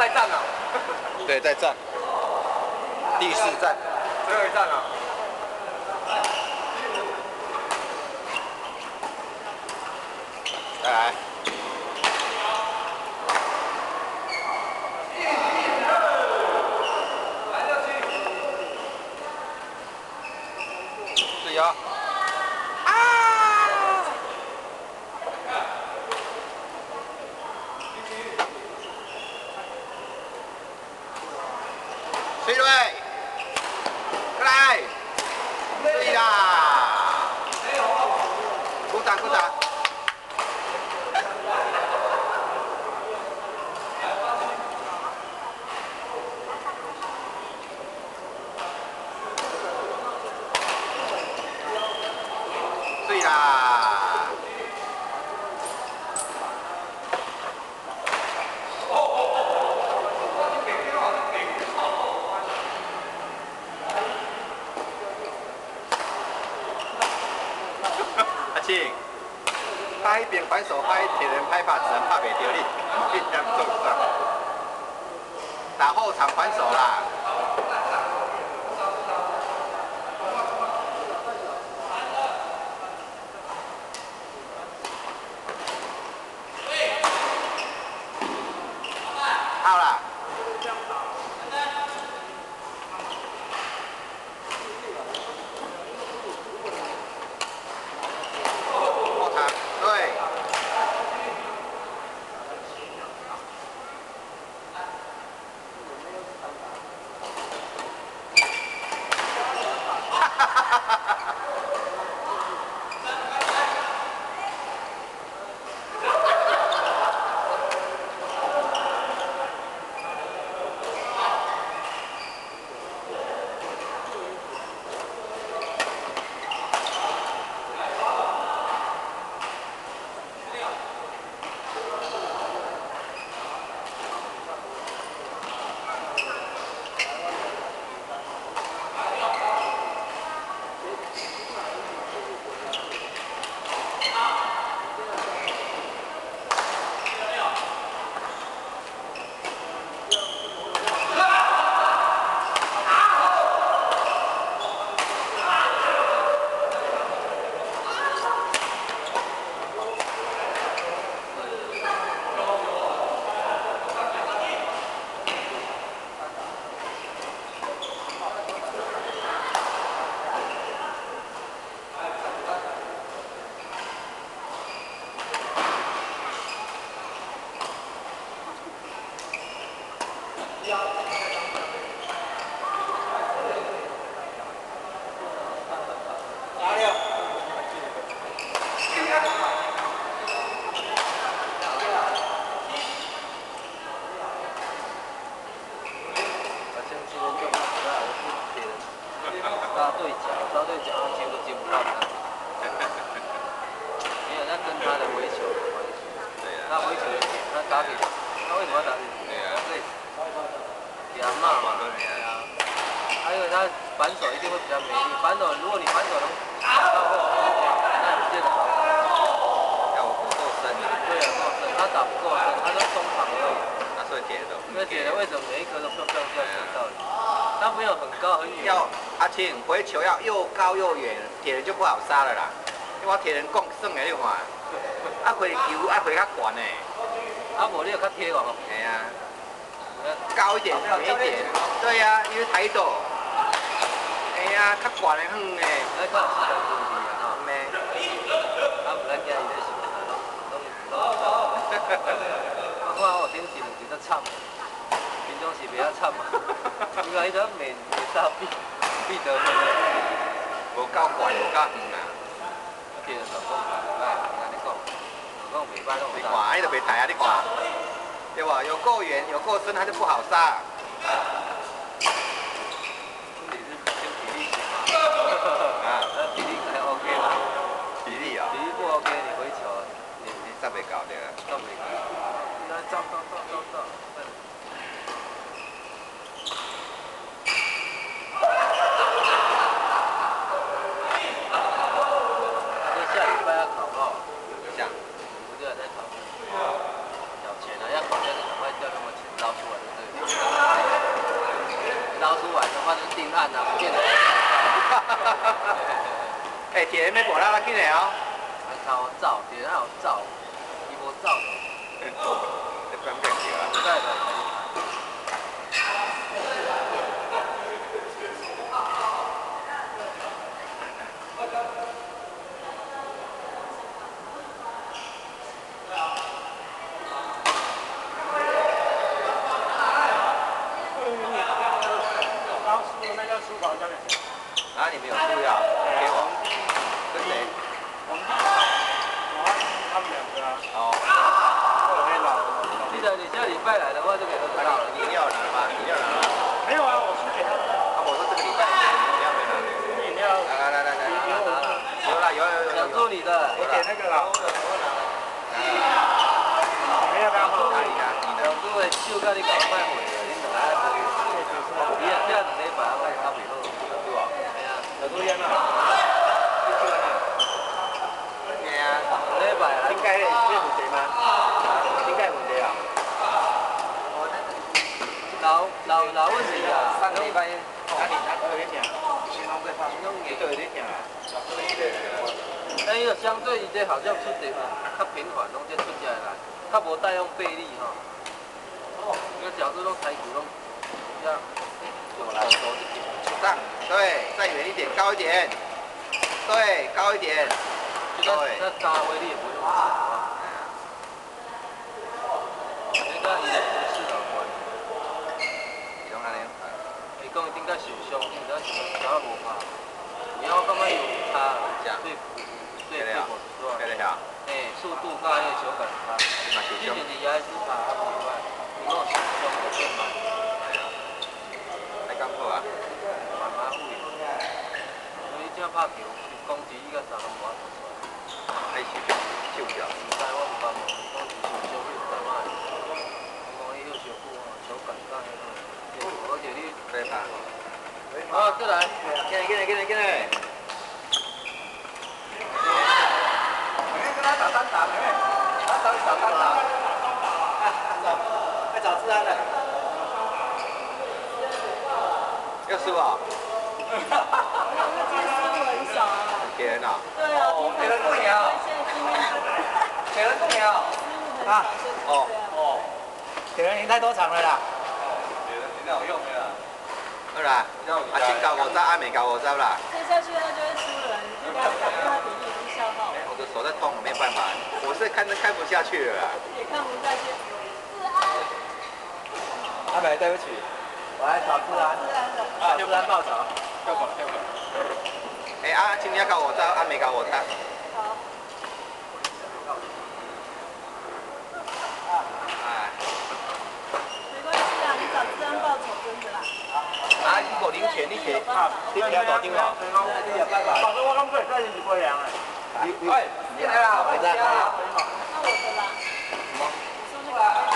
再战了。 对，再战。第4站。 最后一站了。 再来。注意哦。水队，过来，对啦，鼓掌鼓掌。对啦。阿庆，他迄边反手拍，铁人拍法只能拍袂到你，你点做啥？打后场反手啦。好啦。后场，对。 搭对角，他接都接不到他。没有，那跟他的回球有关系。 对啊。 他回球他打给，他为什么要打给？ 对啊。 对，给他骂嘛。对啊。还有他反手一定会比较没力，反手如果你反手能打到后，那你接着好。 要我不够深啊。 对啊，够深，他打不够深，他都中场而已。 那所以铁的。 因为铁的为什么每一颗都漂漂亮亮道理？他没有很高很远。 要阿青回球要又高又远，铁人就不好杀了啦。因为我铁人讲算的，你看，啊回球啊回较悬的。 啊无你有较贴网哦。 系啊。高一点，远一点。对呀、啊，因为抬斗。哎呀，较悬的远的。 那看时间问题啊，吼。 咩？ 啊，不咱家伊咧想啊，我看我顶一两球都惨，平常是袂晓惨嘛。因为迄个袂到必得分的。 无够悬，无够远啊。 其实老公袂歹，我跟你讲，老公袂歹，拢你看，安尼就袂抬啊！你看，对吧？有够远，有够深，它就不好杀。 你是先体力行吗？啊，那体力还 OK 吗？ 体力啊？ 体力不 OK，你回球， 你再袂搞对啊？ 都袂搞。那走。下礼拜要考报，不是在讨论。缴钱了，要考那个赶快叫他们钱捞出来。 哎，铁人要无啦啦紧的哦。 头走，电脑走，伊无走。 你分辨着啊。 对对。 啊，你们有输呀？给王跟谁？ 王弟，他们两个啊。 哦。 记得你下礼拜来的话就给他知道了。 饮料拿了吗？饮料拿了吗？ 没有啊，我是给他。 啊，我说这个礼拜饮料没拿。 饮料。 来，有啦有。 想做你的。 我给那个了。你们要不要喝？ 想做的手甲你搞卖回来，你两个爱喝。你啊，这2礼拜我差袂好。 是吧？ 系啊。 有多烟啊？对啊。 礼拜啊。 应该有问题吗？应该有问题啊。 老问题啊。 上个礼拜，哪里有点痛？心脏在发，就有点痛啊。 但伊个相对伊这好像出地较平缓，拢这出起来，较无带用背力吼。这个角度拢抬骨拢比较手一点。 上，对，再远一点，高一点，对，高一点， 对。那大威力也不用啊。这个伊不适合关。 伊拢安尼。 伊讲顶甲受伤，应该是脚无拍。然后我感觉有差，对对骨是吧？ 对了。 诶，速度甲迄个手感差。以前是也是拍较袂歹，伊讲受伤就变慢。 还敢好啊？ 慢慢会。所以正拍球，攻击伊个啥拢无法做出来。 还是受不了。 唔知我唔敢问，讲是受伤去唔知嘛？我讲伊迄小骨手感甲迄个，而且你对吧？ 好，再来。 进来。跟他打单打，妹妹，他找你打单打。快找治安了。要输啊？ 很少啊。 铁人啊？ 对啊， 铁人不赢啊。铁人不赢啊。啊。哦。铁人赢太多场了啦。铁人赢有用的啦。好啦，啊，先搞50，啊没搞50啦。 接下去他就会输了，你应该感觉他体力已经消耗了。 我的手在痛，我没办法，我是看不下去了啦。 也看不下去。治安。 阿美，对不起，我来找治安。啊，治安报仇。跳过。哎啊，今天搞50，啊没搞50。 好。没关系啊，你找治安报仇真的啦。 啊，你无零钱，你摕大张哦。你有办法。 反正我刚过来，这是不一样哎。 喂，进来啦，我在。 那我的啦。 什么？ 说那个。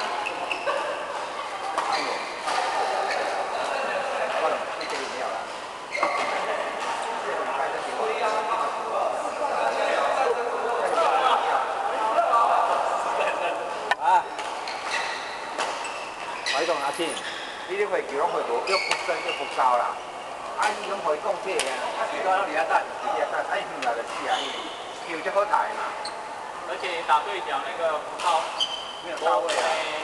啊！我讲阿庆，你咧会球拢会无叫不深又不高啦。啊，伊拢会讲这个啊，啊，其他拢伫遐等，啊，伊回来就死啊，球就好抬嘛。 而且打对角那个不到，没有到位啊。